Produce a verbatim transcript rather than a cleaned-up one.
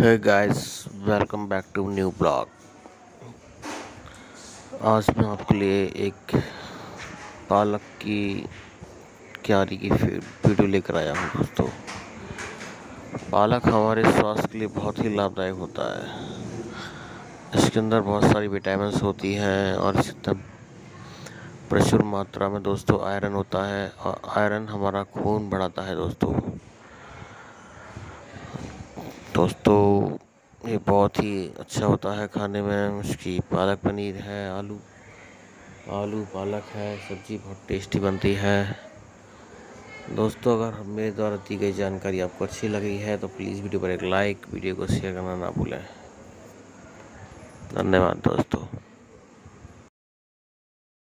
Hey guys, welcome back to new blog. आज मैं आपके लिए एक पालक की क्यारी की वीडियो लेकर आया हूँ। दोस्तों, पालक हमारे स्वास्थ्य के लिए बहुत ही लाभदायक होता है। इसके अंदर बहुत सारी विटामिन्स होती हैं और इसके अंदर प्रचुर मात्रा में दोस्तों आयरन होता है और आयरन हमारा खून बढ़ाता है। दोस्तों दोस्तों ये बहुत ही अच्छा होता है खाने में। उसकी पालक पनीर है, आलू आलू पालक है, सब्जी बहुत टेस्टी बनती है। दोस्तों, अगर मेरे द्वारा दी गई जानकारी आपको अच्छी लगी है तो प्लीज़ वीडियो पर एक लाइक, वीडियो को शेयर करना ना भूलें। धन्यवाद दोस्तों।